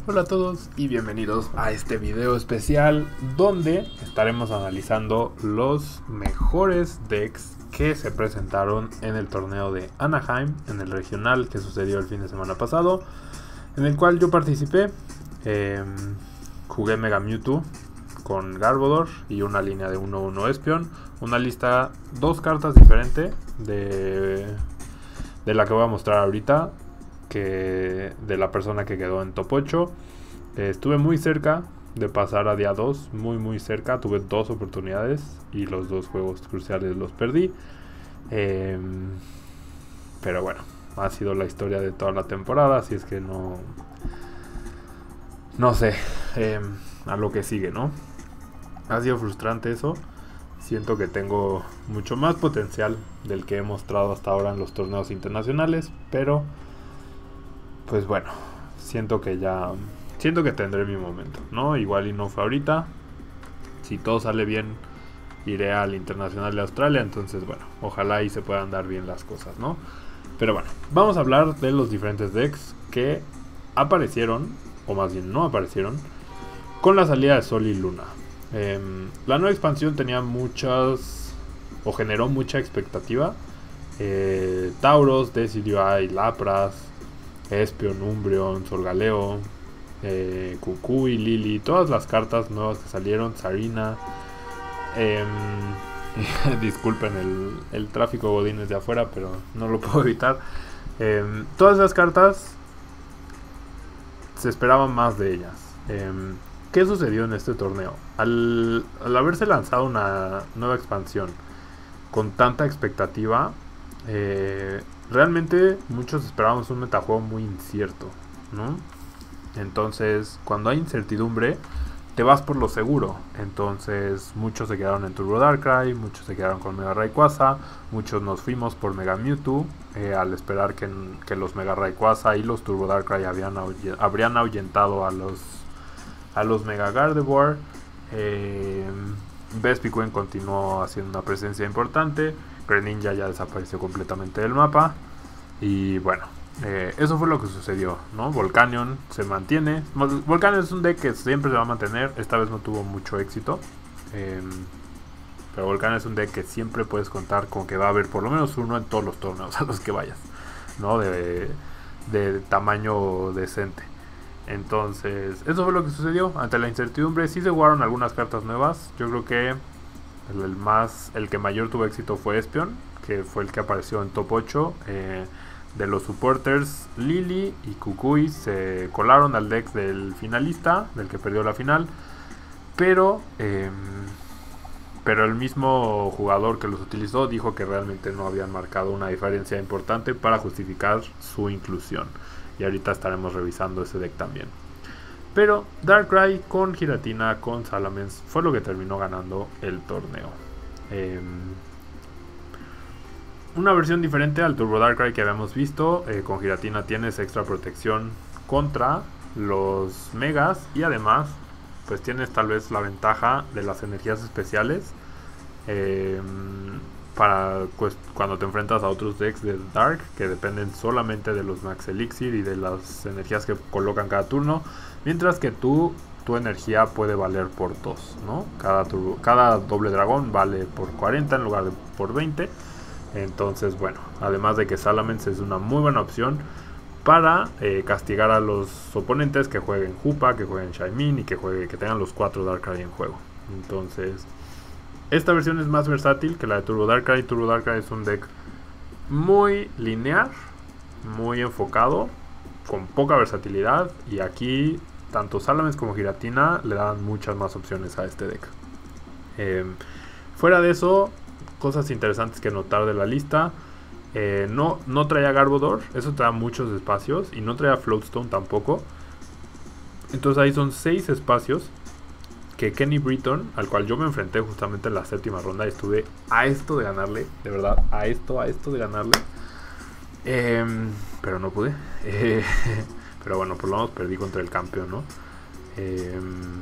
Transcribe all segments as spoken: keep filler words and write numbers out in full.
Hola a todos y bienvenidos a este video especial donde estaremos analizando los mejores decks que se presentaron en el torneo de Anaheim, en el regional que sucedió el fin de semana pasado, en el cual yo participé. Eh, jugué Mega Mewtwo con Garbodor y una línea de uno uno Espeon, una lista, dos cartas diferentes de, de la que voy a mostrar ahorita, que de la persona que quedó en top ocho. Eh, estuve muy cerca de pasar a día dos, muy muy cerca, tuve dos oportunidades y los dos juegos cruciales los perdí. Eh, pero bueno, ha sido la historia de toda la temporada, así es que no... No sé, eh, a lo que sigue, ¿no? Ha sido frustrante eso. Siento que tengo mucho más potencial del que he mostrado hasta ahora en los torneos internacionales, pero pues bueno, siento que ya... Siento que tendré mi momento, ¿no? Igual y no fue ahorita. Si todo sale bien, iré al Internacional de Australia. Entonces, bueno, ojalá ahí se puedan dar bien las cosas, ¿no? Pero bueno, vamos a hablar de los diferentes decks que aparecieron, o más bien no aparecieron, con la salida de Sol y Luna. Eh, la nueva expansión tenía muchas, o generó mucha expectativa. Eh, Tauros, Decidueye, Lapras, Espeon, Umbreon, Solgaleo, eh, Kukui, Lili, todas las cartas nuevas que salieron, Sarina. Eh, disculpen el, el tráfico godines de afuera, pero no lo puedo evitar. Eh, todas las cartas se esperaban más de ellas. Eh, ¿Qué sucedió en este torneo? Al, al haberse lanzado una nueva expansión con tanta expectativa, eh, realmente muchos esperábamos un metajuego muy incierto, ¿no? Entonces, cuando hay incertidumbre, te vas por lo seguro. Entonces, muchos se quedaron en Turbo Darkrai, muchos se quedaron con Mega Rayquaza, muchos nos fuimos por Mega Mewtwo, eh, al esperar que, que los Mega Rayquaza y los Turbo Darkrai habían, habrían ahuyentado a los, a los Mega Gardevoir. Eh, Vespiquen continuó haciendo una presencia importante. Greninja ya desapareció completamente del mapa. Y bueno, eh, eso fue lo que sucedió, ¿no? Volcanion se mantiene. Volcanion es un deck que siempre se va a mantener. Esta vez no tuvo mucho éxito. Eh, pero Volcanion es un deck que siempre puedes contar con que va a haber por lo menos uno en todos los torneos a los que vayas, ¿no? De, de tamaño decente. Entonces, eso fue lo que sucedió. Ante la incertidumbre, sí se jugaron algunas cartas nuevas. Yo creo que el, el más, el que mayor tuvo éxito fue Espeon, que fue el que apareció en top ocho. Eh, de los supporters, Lili y Kukui se colaron al deck del finalista, del que perdió la final. Pero, eh, pero el mismo jugador que los utilizó dijo que realmente no habían marcado una diferencia importante para justificar su inclusión. Y ahorita estaremos revisando ese deck también. Pero Darkrai con Giratina, con Salamence, fue lo que terminó ganando el torneo. Eh, una versión diferente al Turbo Darkrai que habíamos visto. Eh, con Giratina tienes extra protección contra los Megas. Y además, pues tienes tal vez la ventaja de las energías especiales. Eh, para pues, cuando te enfrentas a otros decks de Dark que dependen solamente de los Max Elixir y de las energías que colocan cada turno, mientras que tú, tu energía puede valer por dos, ¿no? Cada, turbo, cada doble dragón vale por cuarenta en lugar de por veinte. Entonces, bueno, además de que Salamence es una muy buena opción para eh, castigar a los oponentes que jueguen Hoopa, que jueguen Shaymin y que, juegue, que tengan los cuatro Darkrai en juego. Entonces, esta versión es más versátil que la de Turbo Darkrai. Turbo Darkrai es un deck muy lineal, muy enfocado, con poca versatilidad. Y aquí, tanto Salamence como Giratina le dan muchas más opciones a este deck. Eh, fuera de eso, cosas interesantes que notar de la lista. Eh, no, no traía Garbodor, eso te da muchos espacios. Y no traía Floatstone tampoco. Entonces ahí son seis espacios que Kenny Britton, al cual yo me enfrenté justamente en la séptima ronda, y estuve a esto de ganarle, de verdad, a esto, a esto de ganarle, eh, pero no pude, eh, pero bueno, por lo menos perdí contra el campeón, ¿no? Eh,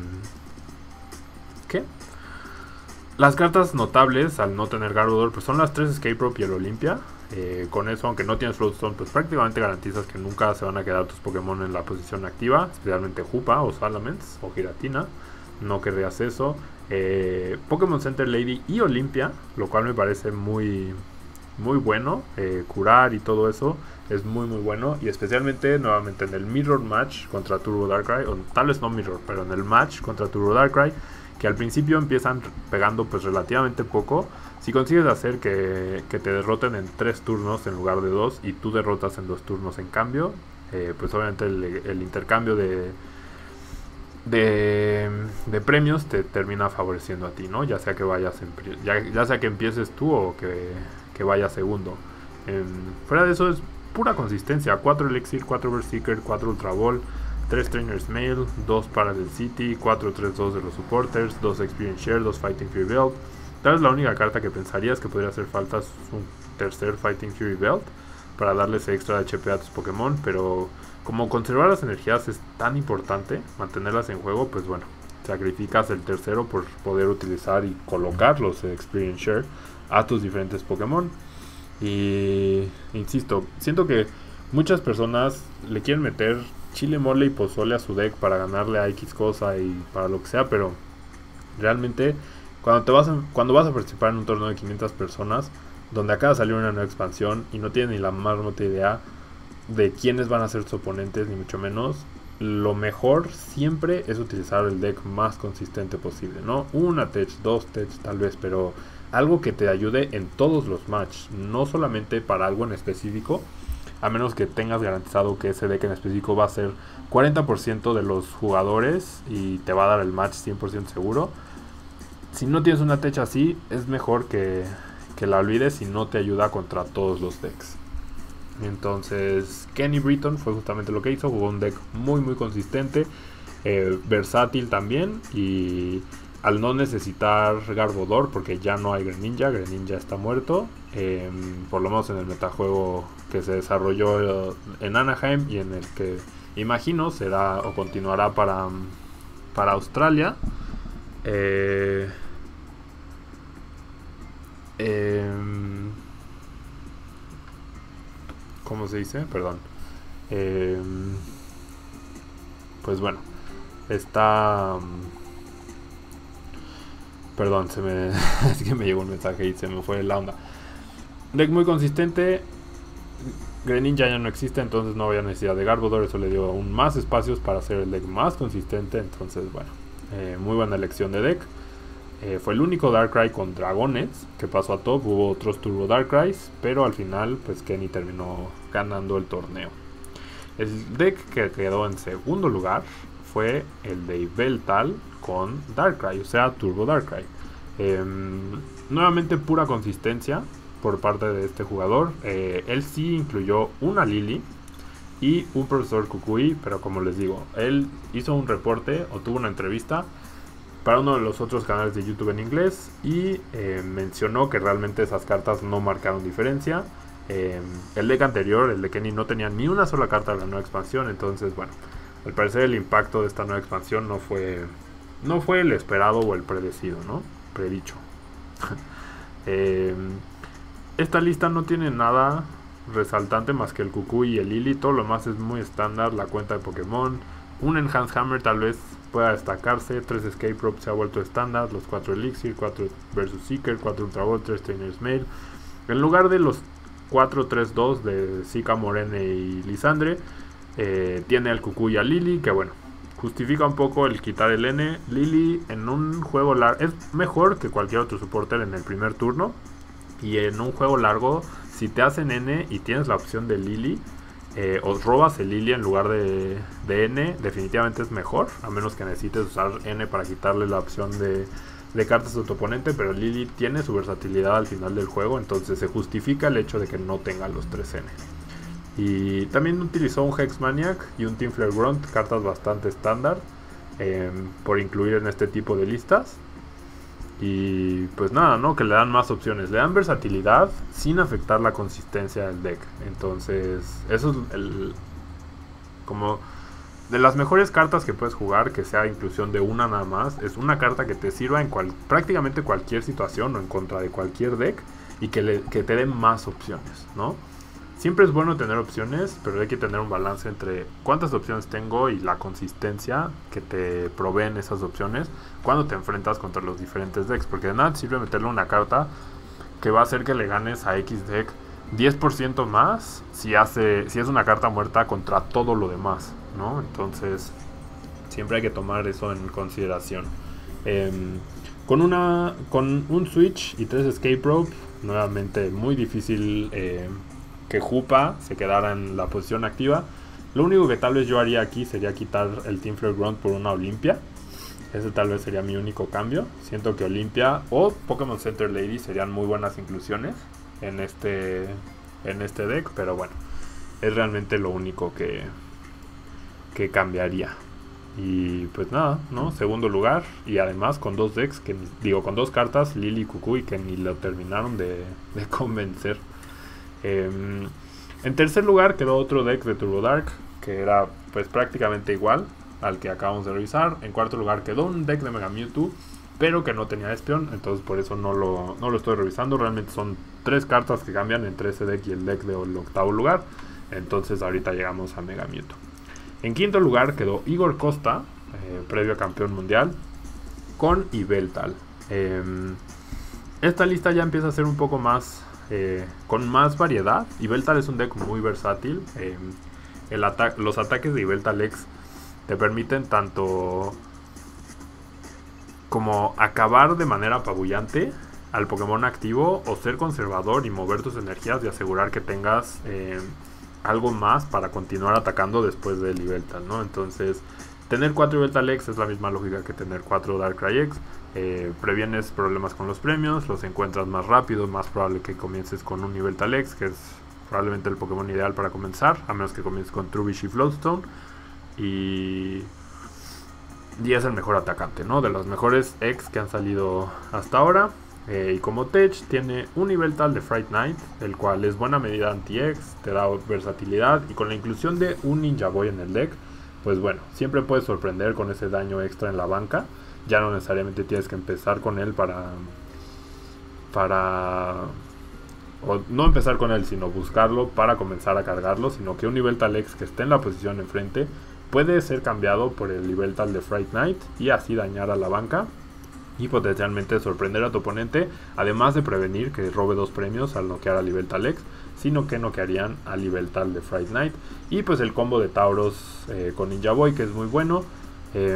¿Qué? Las cartas notables al no tener Garbodor pues son las tres Escape Rope y el Olympia. Eh, con eso, aunque no tienes Floatstone, pues prácticamente garantizas que nunca se van a quedar tus Pokémon en la posición activa, especialmente Hoopa o Salamence o Giratina. No querrías eso. Eh, Pokémon Center Lady y Olympia, lo cual me parece muy, muy bueno. Eh, curar y todo eso es muy muy bueno, y especialmente nuevamente en el Mirror Match contra Turbo Darkrai, o tal vez no Mirror, pero en el Match contra Turbo Darkrai, que al principio empiezan pegando pues relativamente poco. Si consigues hacer que, que te derroten en tres turnos en lugar de dos, y tú derrotas en dos turnos en cambio, eh, pues obviamente el, el intercambio de, de, de premios te termina favoreciendo a ti, ¿no? Ya sea que vayas en, ya, ya sea que empieces tú o que, que vayas segundo. Eh, fuera de eso es pura consistencia: cuatro Elixir, cuatro Berserker, cuatro Ultra Ball, tres Trainers Mail, dos Parallel City, cuatro tres dos de los Supporters, dos Experience Share, dos Fighting Fury Belt. Tal vez la única carta que pensarías que podría hacer falta es un tercer Fighting Fury Belt para darles extra H P a tus Pokémon, pero como conservar las energías es tan importante, mantenerlas en juego, pues bueno, sacrificas el tercero por poder utilizar y colocar los Experience Share a tus diferentes Pokémon. Y insisto, siento que muchas personas le quieren meter chile, mole y pozole a su deck para ganarle a X cosa y para lo que sea, pero realmente cuando, te vas a, cuando vas a participar en un torneo de quinientas personas, donde acaba de salir una nueva expansión y no tienes ni la más remota idea de quiénes van a ser tus oponentes, ni mucho menos, lo mejor siempre es utilizar el deck más consistente posible, ¿no? Una tech, dos tech tal vez, pero algo que te ayude en todos los matches, no solamente para algo en específico, a menos que tengas garantizado que ese deck en específico va a ser cuarenta por ciento de los jugadores y te va a dar el match cien por ciento seguro. Si no tienes una tech así, es mejor que, que la olvides y no te ayuda contra todos los decks. Entonces Kenny Britton fue justamente lo que hizo, jugó un deck muy muy consistente, eh, versátil también, y al no necesitar Garbodor, porque ya no hay Greninja, Greninja está muerto, eh, por lo menos en el metajuego que se desarrolló eh, en Anaheim, y en el que imagino será o continuará para, para Australia. Eh, eh, ¿Cómo se dice? Perdón. Eh, pues bueno, está... Perdón, se me es que me llegó un mensaje y se me fue la onda. Deck muy consistente. Greninja ya no existe, entonces no había necesidad de Garbodor. Eso le dio aún más espacios para hacer el deck más consistente. Entonces, bueno, eh, muy buena elección de deck. Eh, fue el único Darkrai con dragones que pasó a top. Hubo otros Turbo Darkrais, pero al final, pues Kenny terminó ganando el torneo. El deck que quedó en segundo lugar fue el de Yveltal con Darkrai, o sea, Turbo Darkrai. Eh, nuevamente pura consistencia por parte de este jugador. Eh, él sí incluyó una Lily y un Profesor Kukui, pero como les digo, él hizo un reporte o tuvo una entrevista para uno de los otros canales de YouTube en inglés y eh, mencionó que realmente esas cartas no marcaron diferencia. Eh, el deck anterior, el de Kenny, no tenía ni una sola carta de la nueva expansión, entonces bueno, al parecer el impacto de esta nueva expansión no fue no fue el esperado o el predecido, ¿no? Predicho. eh, esta lista no tiene nada resaltante más que el Kukui y el Lily. Todo lo más es muy estándar. La cuenta de Pokémon, un Enhanced Hammer tal vez pueda destacarse, tres Escape Rope se ha vuelto estándar, los cuatro Elixir, cuatro Versus Seeker, cuatro Ultra Ball, tres Trainers Mail. En lugar de los cuatro tres dos de Zika, Morene y Lisandre, eh, tiene al Kukui y a Lily, que bueno, justifica un poco el quitar el N. Lily en un juego largo es mejor que cualquier otro supporter en el primer turno, y en un juego largo, si te hacen N y tienes la opción de Lily, eh, o robas el Lily en lugar de, de N, definitivamente es mejor, a menos que necesites usar N para quitarle la opción de, de cartas a tu oponente, pero Lily tiene su versatilidad al final del juego, entonces se justifica el hecho de que no tenga los tres N. Y también utilizó un Hex Maniac y un Team Flare Grunt, cartas bastante estándar, eh, por incluir en este tipo de listas. Y pues nada, ¿no? Que le dan más opciones, le dan versatilidad sin afectar la consistencia del deck. Entonces, eso es el, como de las mejores cartas que puedes jugar, que sea inclusión de una nada más. Es una carta que te sirva en cual, prácticamente cualquier situación o en contra de cualquier deck, y que, le, que te den más opciones, ¿no? Siempre es bueno tener opciones, pero hay que tener un balance entre cuántas opciones tengo y la consistencia que te proveen esas opciones cuando te enfrentas contra los diferentes decks. Porque de nada sirve meterle una carta que va a hacer que le ganes a X deck diez por ciento más si, hace, si es una carta muerta contra todo lo demás, ¿no? Entonces siempre hay que tomar eso en consideración. Eh, con, una, con un Switch y tres Escape Rope, nuevamente muy difícil eh, que Hoopa se quedara en la posición activa. Lo único que tal vez yo haría aquí sería quitar el Team Flare Grunt por una Olympia. Ese tal vez sería mi único cambio. Siento que Olympia o Pokémon Center Lady serían muy buenas inclusiones en este, en este deck, pero bueno, es realmente lo único que, que cambiaría. Y pues nada, ¿no? Segundo lugar, y además con dos decks, que digo, con dos cartas, Lily y Kukui, que ni lo terminaron de, de convencer. Eh, en tercer lugar quedó otro deck de Turbo Dark, que era pues prácticamente igual al que acabamos de revisar. En cuarto lugar quedó un deck de Mega Mewtwo, pero que no tenía Espion, entonces por eso no lo, no lo estoy revisando. Realmente son tres cartas que cambian entre ese deck y el deck del octavo lugar. Entonces ahorita llegamos a Mega Mewtwo. En quinto lugar quedó Igor Costa, eh, previo campeón mundial, con Yveltal. Eh, esta lista ya empieza a ser un poco más, eh, con más variedad. Yveltal es un deck muy versátil. Eh, el ata- los ataques de Yveltal X te permiten tanto como acabar de manera apabullante al Pokémon activo, o ser conservador y mover tus energías y asegurar que tengas eh, algo más para continuar atacando después del Yveltal, ¿no? Entonces, tener cuatro Yveltal X es la misma lógica que tener cuatro Darkrai X. Eh, previenes problemas con los premios, los encuentras más rápido, más probable que comiences con un Yveltal X, que es probablemente el Pokémon ideal para comenzar, a menos que comiences con Trubbish y Floatstone. Y... y es el mejor atacante, ¿no? De los mejores X que han salido hasta ahora. Eh, y como Tech tiene un Yveltal de Fright Knight, el cual es buena medida anti-X, te da versatilidad, y con la inclusión de un Ninja Boy en el deck, pues bueno, siempre puedes sorprender con ese daño extra en la banca. Ya no necesariamente tienes que empezar con él para... para... o no empezar con él, sino buscarlo para comenzar a cargarlo, sino que un Yveltal X que esté en la posición enfrente puede ser cambiado por el Yveltal de Fright Knight y así dañar a la banca y potencialmente sorprender a tu oponente, además de prevenir que robe dos premios al noquear al Yveltal X, sino que noquearían al Yveltal de Fright Knight. Y pues el combo de Tauros eh, con Ninja Boy, que es muy bueno. Eh,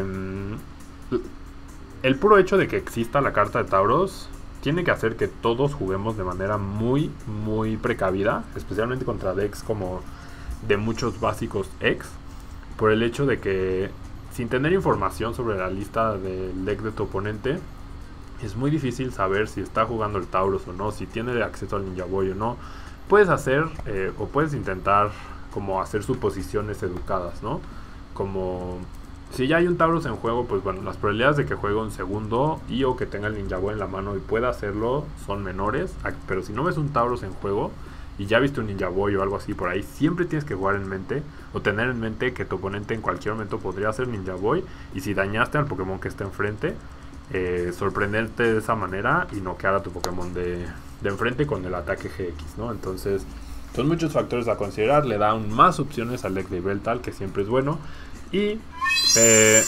el puro hecho de que exista la carta de Tauros tiene que hacer que todos juguemos de manera muy, muy precavida, especialmente contra decks como de muchos básicos X, por el hecho de que sin tener información sobre la lista del deck de tu oponente, es muy difícil saber si está jugando el Tauros o no, si tiene acceso al Ninja Boy o no. Puedes hacer eh, o puedes intentar como hacer suposiciones educadas, ¿no? Como si ya hay un Tauros en juego, pues bueno, las probabilidades de que juegue un segundo y o que tenga el Ninja Boy en la mano y pueda hacerlo son menores. Pero si no ves un Tauros en juego y ya viste un Ninja Boy o algo así por ahí, siempre tienes que jugar en mente o tener en mente que tu oponente en cualquier momento podría hacer Ninja Boy, y si dañaste al Pokémon que está enfrente, eh, sorprenderte de esa manera y noquear a tu Pokémon de, de enfrente con el ataque G X, ¿no? Entonces son muchos factores a considerar. Le da aún más opciones al deck de Yveltal, que siempre es bueno. Y eh,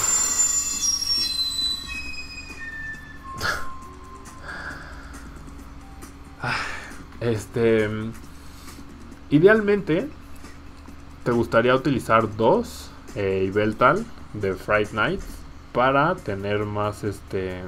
Este, idealmente te gustaría utilizar dos eh, Yveltal de Fright Knight para tener más este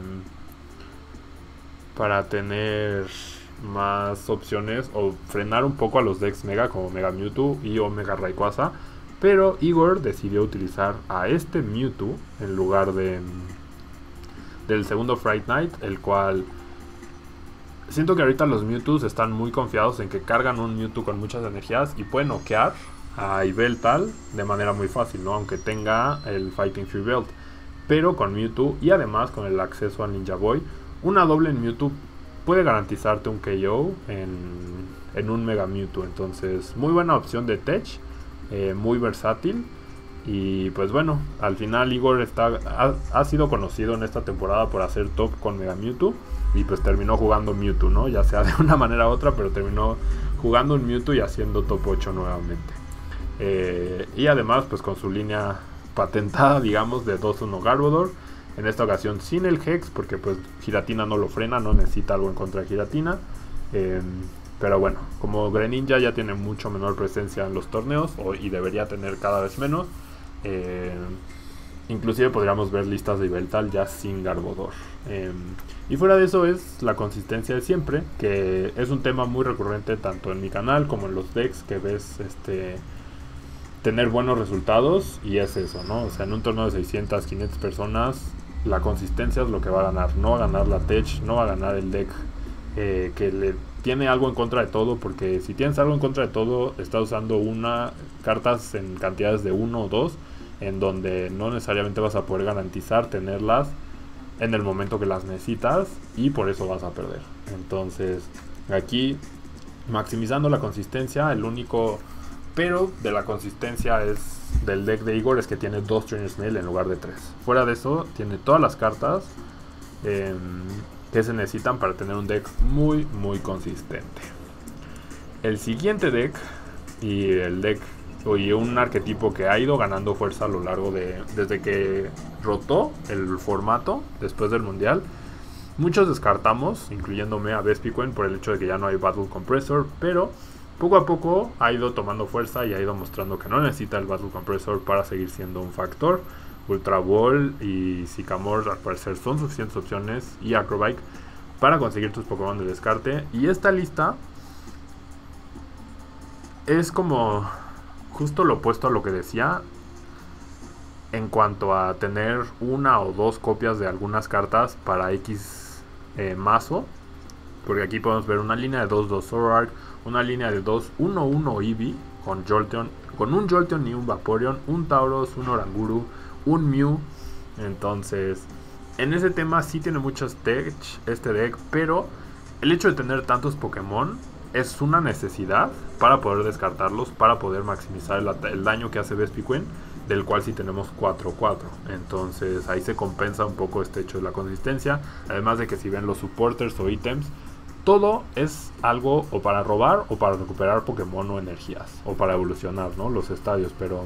para tener más opciones o frenar un poco a los decks Mega como Mega Mewtwo y Omega Rayquaza. Pero Igor decidió utilizar a este Mewtwo en lugar de del segundo Fright Knight, el cual siento que ahorita los Mewtwo's están muy confiados en que cargan un Mewtwo con muchas energías y pueden noquear a Yveltal de manera muy fácil, ¿no? Aunque tenga el Fighting Fury Belt. Pero con Mewtwo y además con el acceso a Ninja Boy, una doble en Mewtwo puede garantizarte un K O en, en un Mega Mewtwo. Entonces, muy buena opción de Tech, eh, muy versátil. Y pues bueno, al final Igor está, ha, ha sido conocido en esta temporada por hacer top con Mega Mewtwo. Y pues terminó jugando Mewtwo, ¿no? Ya sea de una manera u otra, pero terminó jugando un Mewtwo y haciendo top ocho nuevamente. Eh, y además pues con su línea patentada, digamos, de dos uno Garbodor. En esta ocasión sin el Hex, porque pues Giratina no lo frena, no necesita algo en contra de Giratina. Eh, pero bueno, como Greninja ya tiene mucho menor presencia en los torneos, o, y debería tener cada vez menos. Eh, inclusive podríamos ver listas de Yveltal ya sin Garbodor. Eh, y fuera de eso es la consistencia de siempre, que es un tema muy recurrente tanto en mi canal como en los decks que ves este... tener buenos resultados, y es eso, ¿no? O sea, en un torneo de seiscientas, quinientas personas, la consistencia es lo que va a ganar. No va a ganar la Tech, no va a ganar el deck eh, que le tiene algo en contra de todo, porque si tienes algo en contra de todo, estás usando una cartas en cantidades de uno o dos, en donde no necesariamente vas a poder garantizar tenerlas en el momento que las necesitas, y por eso vas a perder. Entonces, aquí, maximizando la consistencia, el único... pero de la consistencia es del deck de Igor es que tiene dos Trainer's Mail en lugar de tres. Fuera de eso, tiene todas las cartas eh, que se necesitan para tener un deck muy, muy consistente. El siguiente deck, y el deck, y un arquetipo que ha ido ganando fuerza a lo largo de... desde que rotó el formato después del mundial. Muchos descartamos, incluyéndome a Vespiquen, por el hecho de que ya no hay Battle Compressor, pero... poco a poco ha ido tomando fuerza y ha ido mostrando que no necesita el Battle Compressor para seguir siendo un factor. Ultra Ball y Sycamore al parecer son suficientes opciones, y Acrobike, para conseguir tus Pokémon de descarte. Y esta lista es como justo lo opuesto a lo que decía en cuanto a tener una o dos copias de algunas cartas para X eh, mazo. Porque aquí podemos ver una línea de dos dos Zoroark, una línea de dos uno uno Eevee con Jolteon, con un Jolteon y un Vaporeon, un Tauros, un Oranguru, un Mew. Entonces, en ese tema sí tiene muchos tech este deck, pero el hecho de tener tantos Pokémon es una necesidad para poder descartarlos, para poder maximizar el, el daño que hace Vespiquen, del cual sí tenemos cuatro cuatro. Entonces ahí se compensa un poco este hecho de la consistencia. Además de que si ven los supporters o ítems, todo es algo o para robar o para recuperar Pokémon o energías, o para evolucionar, ¿no? Los estadios. Pero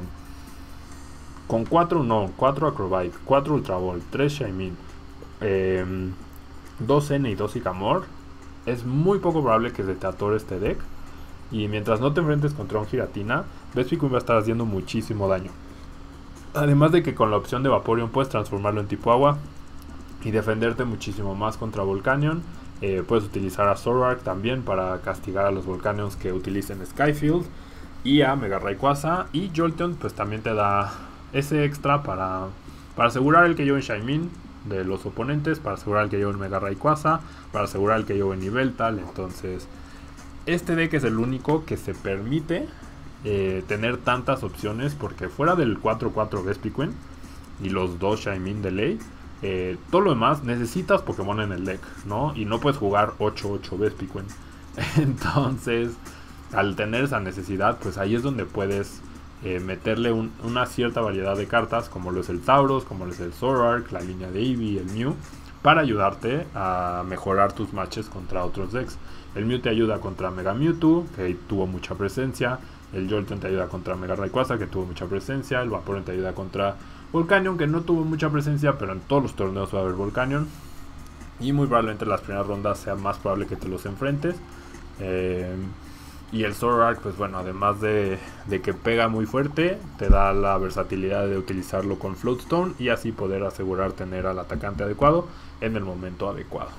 con cuatro no, cuatro Acrobike, cuatro Ultra Ball, tres Shaymin, eh, dos N y dos Sycamore, es muy poco probable que se te atore este deck. Y mientras no te enfrentes contra un Giratina, Vespiquen va a estar haciendo muchísimo daño. Además de que con la opción de Vaporeon puedes transformarlo en tipo agua y defenderte muchísimo más contra Volcanion. Eh, puedes utilizar a Zoroark también para castigar a los Volcanions que utilicen Skyfield, y a Mega Rayquaza. Y Jolteon pues también te da ese extra para, para asegurar el que yo en Shaymin de los oponentes, para asegurar el que yo en Mega Rayquaza, para asegurar el que yo en Yveltal. Entonces este deck es el único que se permite eh, tener tantas opciones, porque fuera del cuatro cuatro Vespiquen y los dos Shaymin de ley, Eh, todo lo demás necesitas Pokémon en el deck, ¿no? Y no puedes jugar ocho ocho Vespiquen. Entonces, al tener esa necesidad, pues ahí es donde puedes eh, meterle un, una cierta variedad de cartas, como lo es el Tauros, como lo es el Zoroark, la línea de Eevee, el Mew, para ayudarte a mejorar tus matches contra otros decks. El Mew te ayuda contra Mega Mewtwo, que tuvo mucha presencia. El Jolteon te ayuda contra Mega Rayquaza, que tuvo mucha presencia. El Vaporeon te ayuda contra Volcanion, que no tuvo mucha presencia, pero en todos los torneos va a haber Volcanion. Y muy probablemente en las primeras rondas sea más probable que te los enfrentes. Eh, y el Zoroark, pues bueno, además de, de que pega muy fuerte, te da la versatilidad de utilizarlo con Floatstone y así poder asegurar tener al atacante adecuado en el momento adecuado.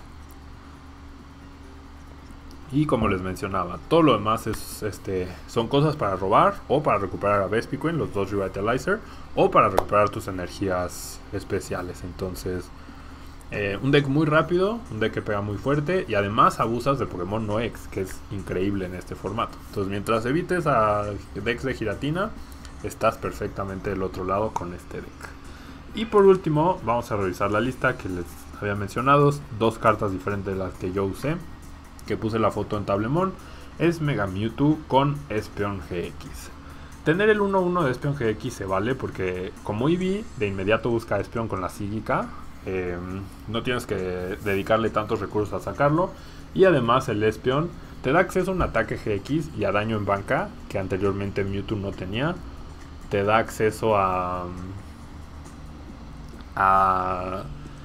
Y como les mencionaba, todo lo demás es, este, son cosas para robar o para recuperar a Vespiquen, los dos Revitalizer, o para recuperar tus energías especiales. Entonces, eh, un deck muy rápido, un deck que pega muy fuerte, y además abusas de Pokémon no X, que es increíble en este formato. Entonces, mientras evites a decks de Giratina, estás perfectamente del otro lado con este deck. Y por último, vamos a revisar la lista que les había mencionado. Dos cartas diferentes de las que yo usé, que puse la foto en Tablemon. Es Mega Mewtwo con Espeon G X. tener el uno uno de Espeon G X se vale porque como Eevee de inmediato busca Espeon con la psíquica, eh, no tienes que dedicarle tantos recursos a sacarlo, y además el Espeon te da acceso a un ataque G X y a daño en banca que anteriormente Mewtwo no tenía. Te da acceso a a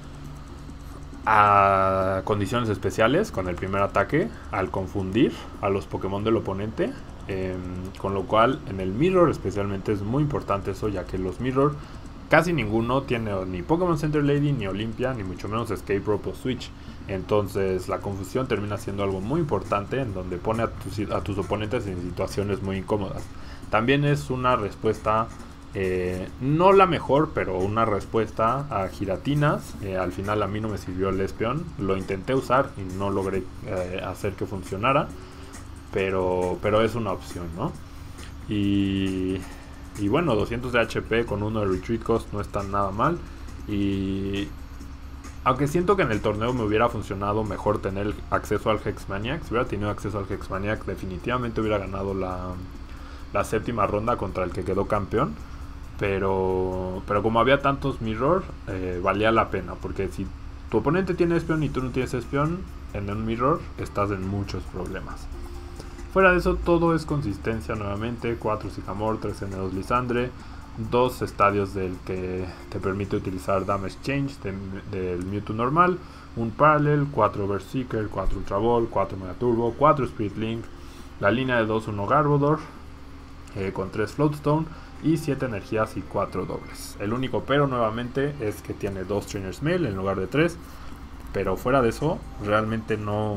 a condiciones especiales con el primer ataque al confundir a los Pokémon del oponente, eh, con lo cual en el Mirror especialmente es muy importante eso, ya que los Mirror casi ninguno tiene ni Pokémon Center Lady, ni Olympia, ni mucho menos Escape Rope o Switch. Entonces la confusión termina siendo algo muy importante en donde pone a tus, a tus oponentes en situaciones muy incómodas. También es una respuesta, eh, no la mejor, pero una respuesta a giratinas. Eh, al final a mí no me sirvió el Espeon, lo intenté usar y no logré eh, hacer que funcionara, pero, pero es una opción, ¿no? Y, y bueno, doscientos de H P con uno de Retreat Cost no está nada mal. Y aunque siento que en el torneo me hubiera funcionado mejor tener acceso al Hexmaniac, si hubiera tenido acceso al Hexmaniac definitivamente hubiera ganado la, la séptima ronda contra el que quedó campeón. Pero, pero como había tantos Mirror, eh, valía la pena, porque si tu oponente tiene Espeon y tú no tienes Espeon, en un Mirror estás en muchos problemas. Fuera de eso todo es consistencia nuevamente, cuatro Sycamore, tres N dos Lysandre, dos estadios del que te permite utilizar Damage Change de, del Mewtwo normal, un Parallel, cuatro Berserker, cuatro Ultra Ball, cuatro Mega Turbo, cuatro Spirit Link, la línea de dos, uno Garbodor, eh, con tres Floatstone y siete energías y cuatro dobles. El único pero nuevamente es que tiene dos Trainer's Mail en lugar de tres, pero fuera de eso realmente no...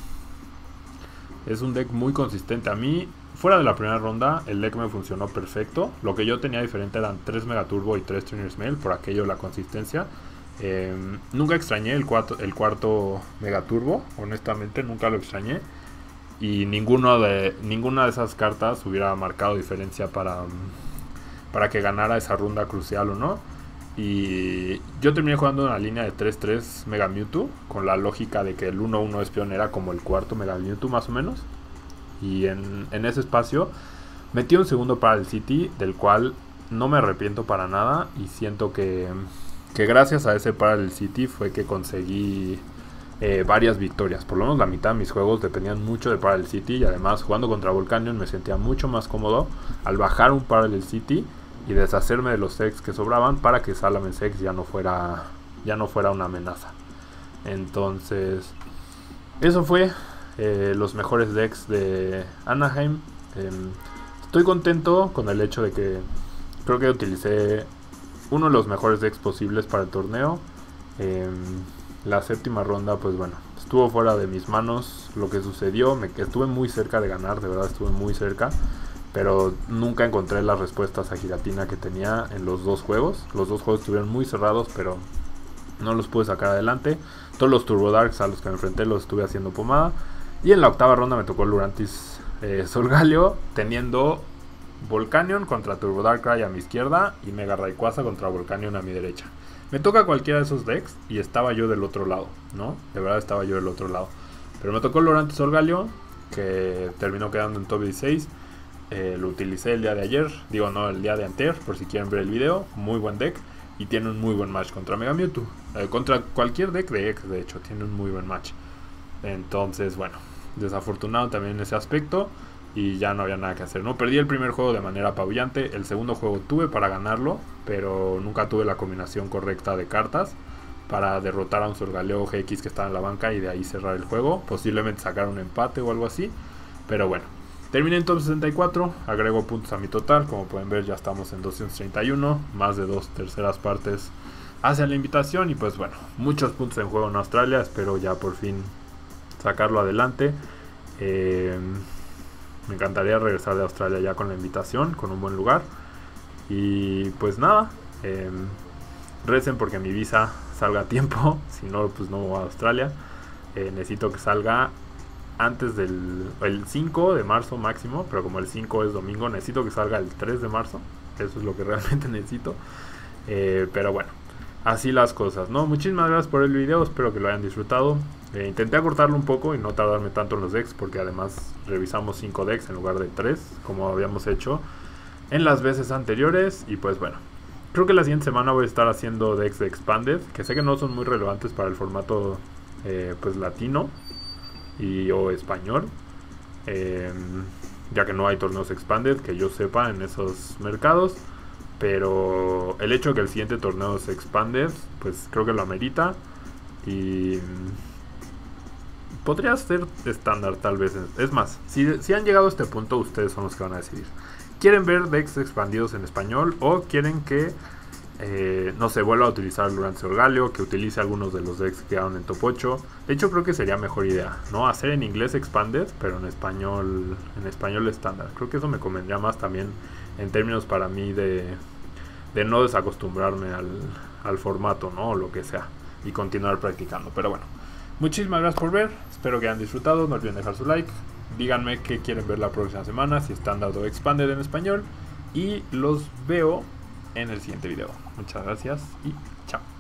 Es un deck muy consistente. A mí, fuera de la primera ronda, el deck me funcionó perfecto. Lo que yo tenía diferente eran tres Mega Turbo y tres Trainer's Mail, por aquello la consistencia. Eh, nunca extrañé el, cuarto, el cuarto Mega Turbo, honestamente nunca lo extrañé. Y ninguno de, ninguna de esas cartas hubiera marcado diferencia para, para que ganara esa ronda crucial o no. Y yo terminé jugando una línea de tres tres Mega Mewtwo, con la lógica de que el uno uno Espeon era como el cuarto Mega Mewtwo más o menos. Y en, en ese espacio metí un segundo para el City, del cual no me arrepiento para nada. Y siento que, que gracias a ese para el City fue que conseguí eh, varias victorias. Por lo menos la mitad de mis juegos dependían mucho de Parallel City. Y además jugando contra Volcanion me sentía mucho más cómodo al bajar un Parallel City y deshacerme de los decks que sobraban para que Salamence X ya no fuera ya no fuera una amenaza. Entonces eso fue eh, los mejores decks de Anaheim. eh, estoy contento con el hecho de que creo que utilicé uno de los mejores decks posibles para el torneo. eh, la séptima ronda pues bueno, estuvo fuera de mis manos lo que sucedió. Me estuve muy cerca de ganar, de verdad estuve muy cerca, pero nunca encontré las respuestas a Giratina que tenía en los dos juegos. Los dos juegos estuvieron muy cerrados, pero no los pude sacar adelante. Todos los Turbo Darks a los que me enfrenté los estuve haciendo pomada. Y en la octava ronda me tocó Lurantis eh, Solgaleo, teniendo Volcanion contra Turbo Darkrai a mi izquierda y Mega Rayquaza contra Volcanion a mi derecha. Me toca cualquiera de esos decks y estaba yo del otro lado, ¿no? De verdad estaba yo del otro lado. Pero me tocó Lurantis Solgaleo, que terminó quedando en top dieciséis. Eh, lo utilicé el día de ayer, digo no, el día de anterior, por si quieren ver el video. Muy buen deck y tiene un muy buen match contra Mega Mewtwo, eh, contra cualquier deck de X, de hecho, tiene un muy buen match. Entonces bueno, desafortunado también en ese aspecto y ya no había nada que hacer, ¿no? Perdí el primer juego de manera apabullante. El segundo juego tuve para ganarlo, pero nunca tuve la combinación correcta de cartas para derrotar a un Solgaleo G X que estaba en la banca y de ahí cerrar el juego, posiblemente sacar un empate o algo así, pero bueno. Terminé en top sesenta y cuatro, agrego puntos a mi total, como pueden ver ya estamos en doscientos treinta y uno, más de dos terceras partes hacia la invitación y pues bueno, muchos puntos en juego en Australia, espero ya por fin sacarlo adelante. Eh, me encantaría regresar de Australia ya con la invitación, con un buen lugar y pues nada, eh, recen porque mi visa salga a tiempo, si no pues no voy a Australia. Eh, necesito que salga antes del el cinco de marzo máximo, pero como el cinco es domingo, necesito que salga el tres de marzo. Eso es lo que realmente necesito. Eh, pero bueno, así las cosas, ¿no? Muchísimas gracias por el video, espero que lo hayan disfrutado. Eh, intenté acortarlo un poco y no tardarme tanto en los decks, porque además revisamos cinco decks en lugar de tres, como habíamos hecho. en las veces anteriores. Y pues bueno, creo que la siguiente semana voy a estar haciendo decks de Expanded, que sé que no son muy relevantes para el formato eh, pues latino y o español, eh, ya que no hay torneos Expanded que yo sepa en esos mercados. Pero el hecho de que el siguiente torneo se Expanded, pues creo que lo amerita. Y podría ser estándar tal vez. Es más, si, si han llegado a este punto, ustedes son los que van a decidir. ¿Quieren ver decks expandidos en español o quieren que eh, no se vuelva a utilizar Lance Orgaleo, que utilice algunos de los decks que quedaron en top ocho? De hecho, creo que sería mejor idea, ¿no? Hacer en inglés Expanded, pero en español en español estándar. Creo que eso me convendría más también en términos para mí de, de no desacostumbrarme al, al formato, ¿no? O lo que sea, y continuar practicando. Pero bueno, muchísimas gracias por ver, espero que hayan disfrutado, no olviden dejar su like, díganme qué quieren ver la próxima semana, si estándar o Expanded en español, y los veo en el siguiente video. Muchas gracias y chao.